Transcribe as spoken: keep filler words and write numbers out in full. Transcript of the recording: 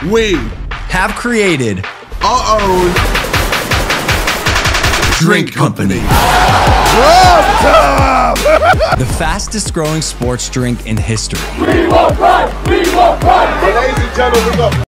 We have created our own drink company. The fastest growing sports drink in history. We will run! We will run! Ladies and gentlemen, look.